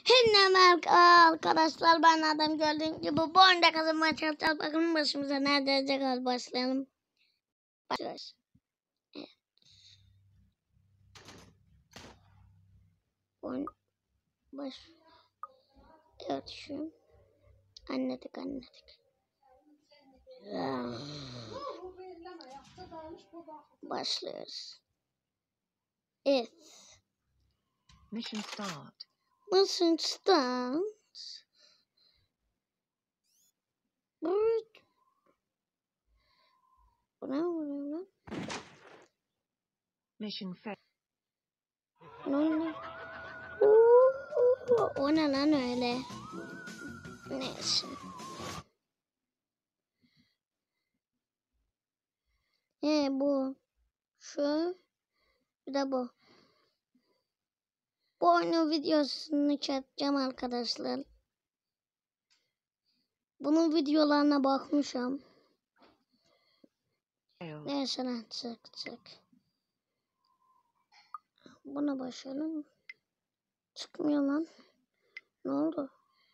Merhaba arkadaşlar, ben adam, gördüğünüz gibi bu oyunda kazanmaya çalışacağız. Bakın başımıza ne gelecek, başlayalım. Başlıyoruz. Evet. Oyun baş. Evet, şu anladık. Başlıyoruz. Evet. Mission start. Mission start. Bu ne? Mission fail. Ne? O ne lan öyle? Neyse. Bu. Şu. Bir de bu. Bu oyunun videosunu çekeceğim arkadaşlar. Bunun videolarına bakmışım. Neyse lan, çık. Buna başlayalım. Çıkmıyor lan. Ne oldu?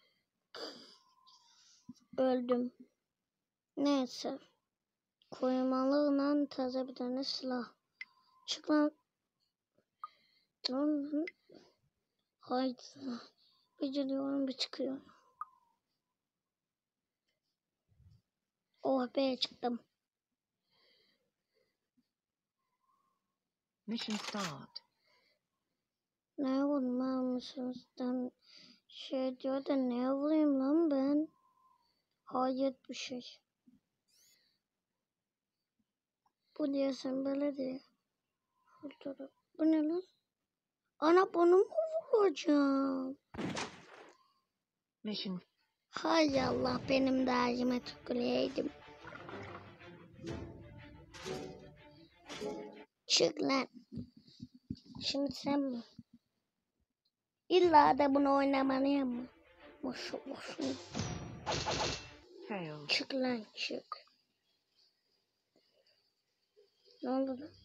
Öldüm. Neyse. Koymalığından taze bir tane silah. Çık lan. Haydi. Beceriyorum, bir çıkıyor. Oh be, çıktım. Mission start. Ne vurmamışsın? Şey diyor da ne vurayım lan ben? Hayır, bir şey. Bu diyorsun böyle diye. Bu ne lan? Ana, bunu mu vuracağım? Mission. Hay Allah, benim de ağzıma tüküreydim. Çık lan. Şimdi sen mi? İlla da bunu oynamalıyım mı? Boşu. Failed. Çık lan, çık. Ne oldu lan?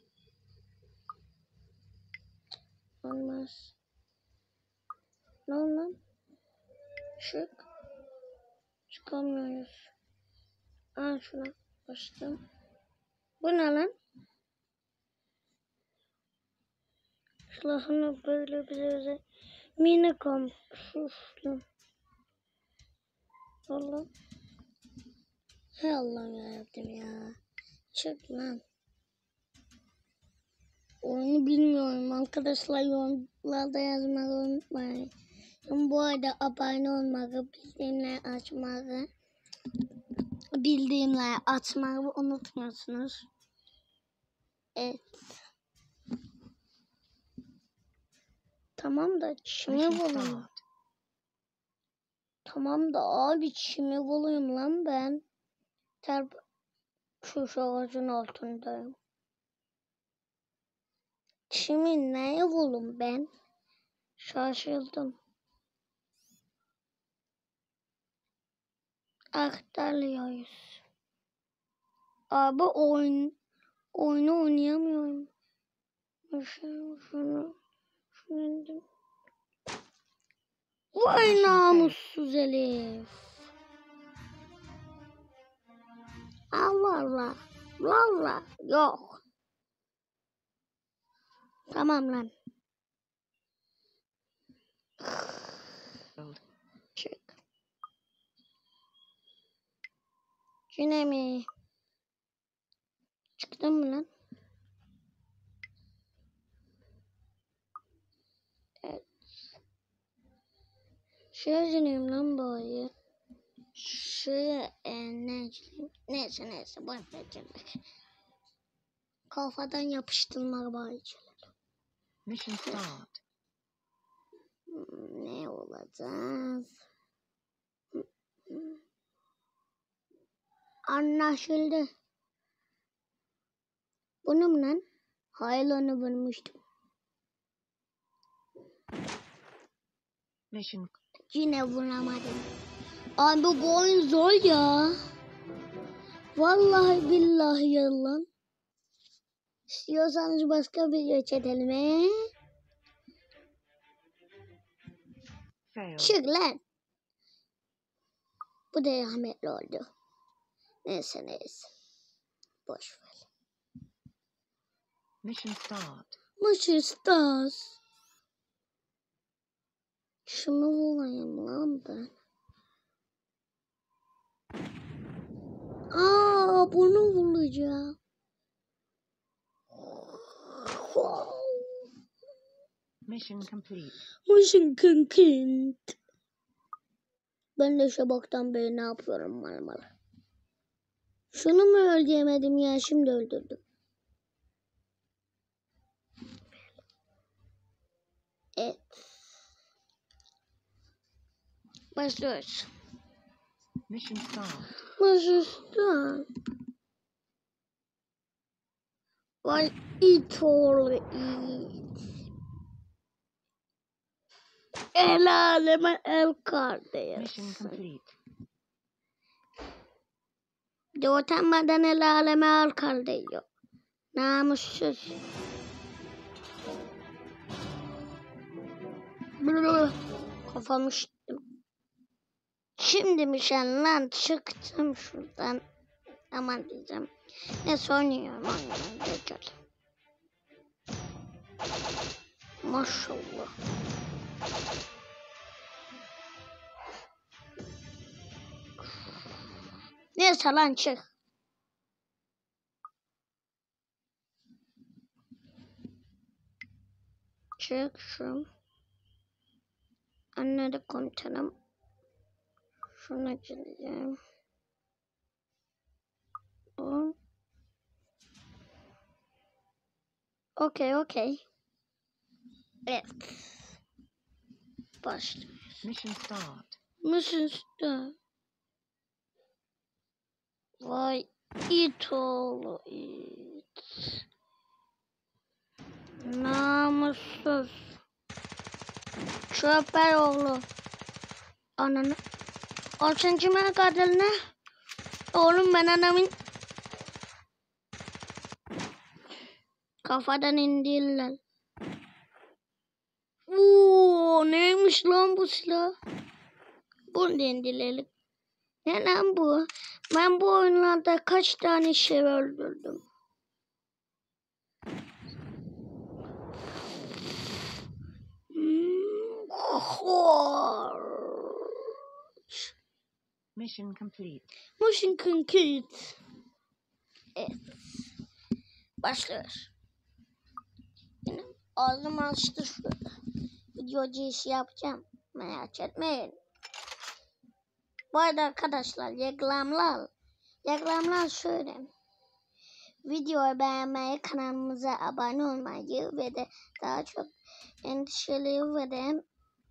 Olmaz. Ne oldu lan? Çık. Çıkamıyoruz. Şuna bastım. Bu ne lan? Silahını böyle bize mini komşuşlu. Allah. Hay Allah'ım yarabbim ya. Çık lan. Oyunu bilmiyorum arkadaşlar, yorumlarda yazmayı unutmayın. Bu arada abone olmayı, bildirimleri açmayı unutmuyorsunuz. Evet. Tamam da çimi bulayım. Tamam da abi, çimi bulayım lan ben. Şu ağacın altındayım. Çimi neye bulayım ben? Şaşırdım. Aktarlıyoruz. Abi oyunu oynayamıyorum. Şunu indim. Vay namussuz Elif. Allah. Valla yok. Tamam lan. Çık. Yine mi? Çıktın mı lan? Evet. Üzülüyorum lan bu ayı. Neyse boş ver. Kafadan yapıştırmak bari. Mission start. Ne olacağız? Anlaşıldı. Bunu mu lan? Hayır, onu bulmuştum. Mission. Yine vuramadım. Abi bu oyun zor ya. Vallahi billahi yalan. İstiyorsanız başka bir çekelim. failed. Çık lan. Bu da rahmetli oldu. Neyse. Boş ver. Mission start. Mission start. Şunu bulayım lan ben. Bunu bulacağım. Mission complete. Mission complete. Ben de şabaktan beri ne yapıyorum mal. Şunu mu öldüremedim ya, şimdi öldürdüm. Evet. Başlıyoruz. Mission start. Mission. Vay it oğlu it. El aleme el kardeş. Mission complete. Bir de utanmadan el aleme el kardeş yok. Namussuz. Kafamı şiştim. Şimdi Mişen lan çıktım şuradan. Aman diyeceğim. Ne oynuyorum Deccal. Maşallah. Neyse lan çık. Çık şu. Anne de komutanım. Şuna gireceğim. Okey. Evet. Başlıyoruz. Mission start. Mission start. Vay it oğlu it. Namussuz. Çöper oğlu. Ananı. O sen kime kadın ne? Oğlum ben anamın kafadan indirler. Neymiş lan bu silah? Bunu da indirelim. Ne lan bu? Ben bu oyunlarda kaç tane şey öldürdüm? Mission complete. Mission complete. Evet. Başlıyoruz. Yine ağzımı açtı şurada. Videocu işi yapacağım. Merak etmeyin. Bu arada arkadaşlar reklamlar şöyle. Videoyu beğenmeyi, kanalımıza abone olmayı ve de daha çok endişeli ve de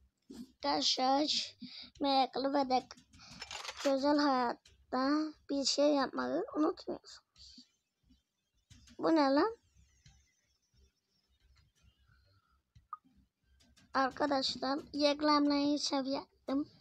meraklı ve de özel hayatta bir şey yapmayı unutmuyorsunuz. Bu ne lan? Arkadaşlar reklamları seviyorum.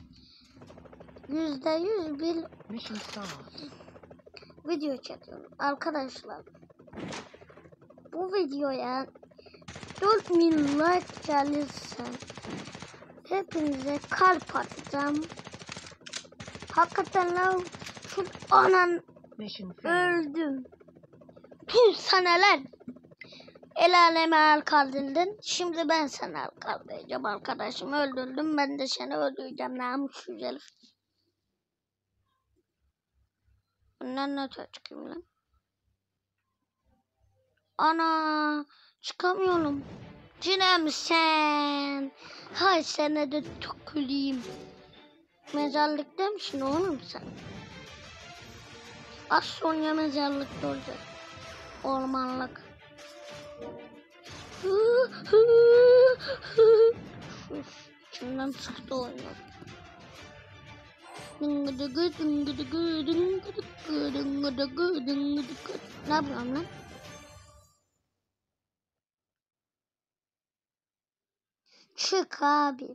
%100 bir Mission start. video çekiyorum. Arkadaşlar bu videoya 4000 like gelirse hepinize kalp atacağım. Hakikaten lan şu anan Mission failed. öldüm. Tüm seneler el aleme el kaldırdın. Şimdi ben sana el kaldıracağım. Arkadaşımı öldürdüm. Ben de seni öldüreceğim. Namussuz herif. Bundan ne çıkayım lan? Ana çıkamıyorum. Yine mi sen? Hay sana da tüküreyim. Mezarlıkta mısın oğlum sen? Az sonra mezarlıkta olacak. Ormanlık. İçimden çıktı oynuyor. Ne yapıyorum lan? Çık abi.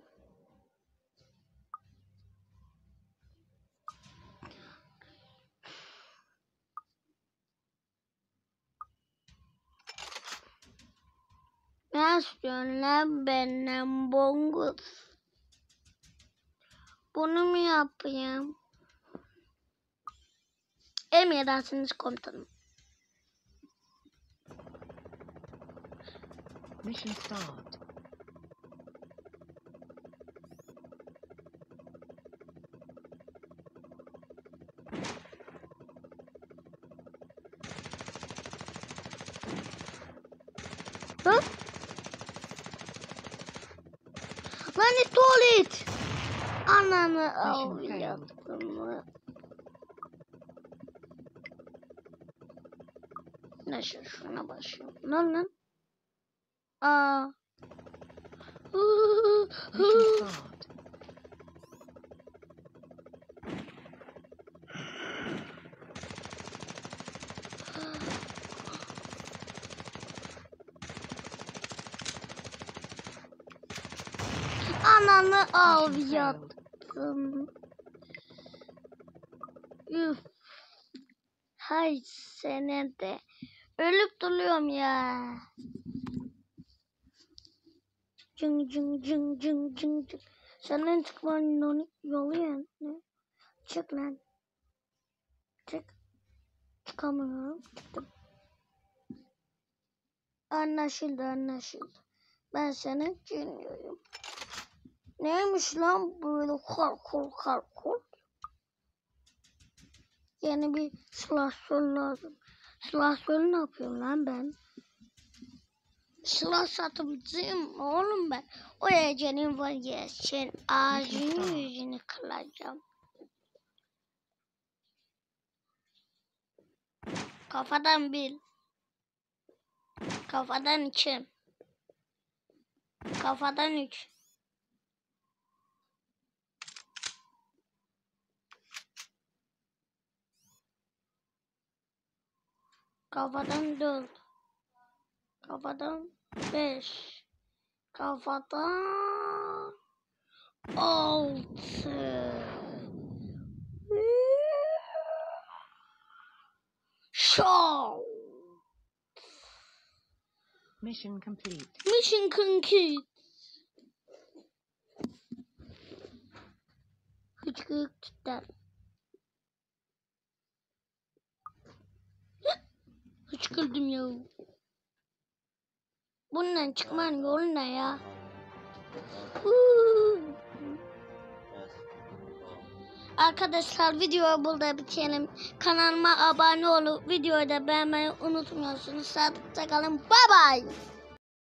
Ne istiyorsun lan benden bongus? Bunu mu yapayım? Emredersiniz komutanım. Mission start. Hı? Lan tuvalet. Ananı avladım. Neyse şuna başlayalım. Lan. Aa. Mission start. Ananı Mission failed. avladım. Üf. Hay sene de. Ölüp duruyorum ya. Cing cing cing cing cing cing. Senden çıkmanın yolu ya. Ne? Çık lan. Çık. Çıkamıyorum. Çıktım. Anlaşıldı. Ben seni dinliyorum. Neymiş lan böyle kar. Yeni bir silahşör lazım. Silahşör ne yapıyorum lan ben? Silah satıcıyım oğlum ben. O ecenin var ya sen ağzını yüzünü kıracağım. Kafadan bil. Kafadan iki. Kafadan üç. Kafadan 4. Kafadan 5. Kafadan 6. Show. Mission complete. Mission complete. Hıçkırık tutar. Hıçkırdım ya. Bundan çıkmanın yolu ne ya? Arkadaşlar videoyu burada bitirelim. Kanalıma abone olup videoyu da beğenmeyi unutmuyorsunuz. Sağlıkla kalın. Bye bye.